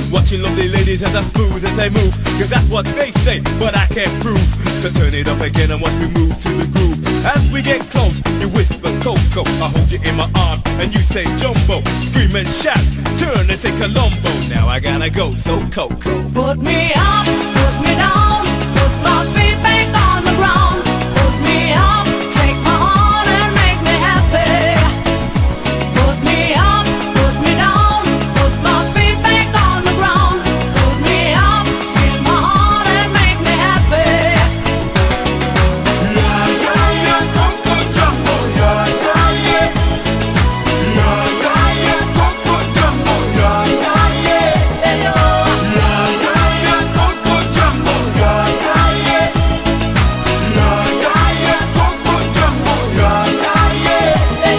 watching lovely ladies as smooth as they move, cause that's what they say, but I can't prove. So turn it up again and watch me move to the groove. As we get close, you whisper Coco, I hold you in my arms and you say Jumbo. Scream and shout, turn and say Colombo. Now I gotta go, so Coco. Put me up, put me down, put my feet back on the ground. Put me up, take my heart and make me happy. Put me up, put me down, put my feet back on the ground. Put me up, feel my heart and make me happy. Yeah, yeah, yeah, Coco Jumbo, yeah, yeah, yeah. Yeah, yeah, yeah, Coco Jumbo, yeah, yeah, yeah. Yeah, yeah, yeah, Coco Jumbo, yeah, yeah, yeah. Yeah, yeah, yeah, Coco Jumbo, yeah, yeah, yeah.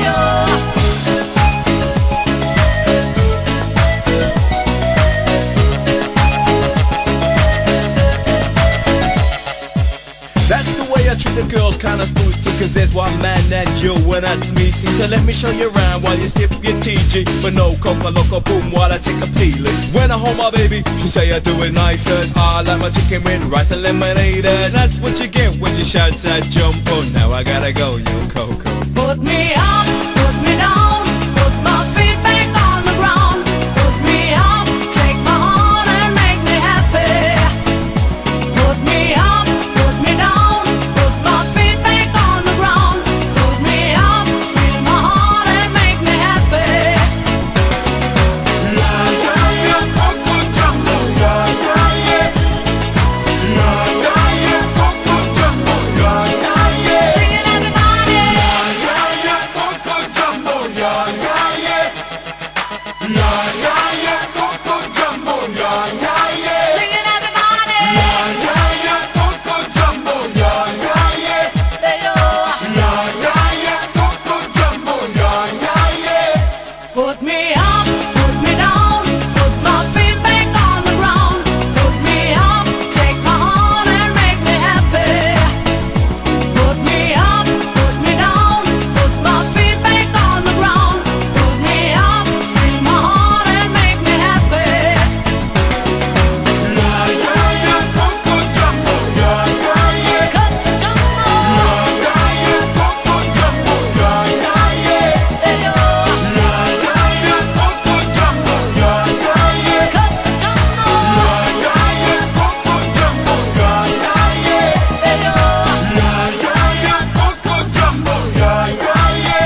That's the way I treat the girls, kinda smooth too, cause there's one man and you and that's me. See, so let me show you around while you sip your TG. But no coca loco boom while I take a peeling. When I hold my baby, she say I do it nice and I like my chicken with rice and lemonade. And that's what you get when she shouts that Jumbo. Now I gotta go, yo Coco. Put me up, put me down, put my feet back on the ground. Put me up, take my heart and make me happy. Put me up, put me down, put my feet back on the ground. Put me up, feel my heart and make me happy. Yeah, yeah, yeah, Coco Jumbo, yeah, yeah, yeah. Yeah, yeah, yeah, Coco Jumbo, yeah, yeah, yeah. Sing it everybody. Yeah, yeah, yeah, Coco Jumbo, yeah, yeah, yeah. Yeah, yeah, yeah, Coco Jumbo, yeah, yeah, yeah. Sing it everybody. Yeah, yeah, yeah, Coco Jumbo, yeah, yeah, yeah. Yeah, yeah, yeah, Coco Jumbo, yeah, yeah, yeah. Put me up, put me down, put my feet back on the ground. Put me up, take my heart and make me happy. Put me up, put me down, put my feet back on the ground. Put me up, feel my heart and make me happy. Yeah, yeah, yeah, Coco Jumbo, yeah, yeah, yeah. Coco Jumbo. Yeah, yeah, yeah, Coco Jumbo, yeah, yeah, yeah. Yeah, yeah, yeah, Coco Jumbo, yeah, yeah, yeah. Coco Jumbo. Yeah, yeah, yeah, Coco Jumbo, yeah, yeah, yeah. Yeah, yeah, yeah, Coco Jumbo, yeah, yeah, yeah.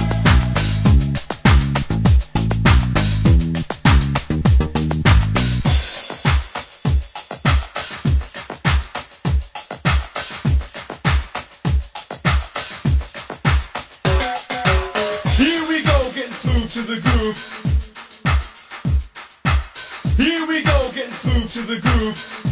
Here we go, getting smooth to the groove. Here we go, getting smooth to the groove.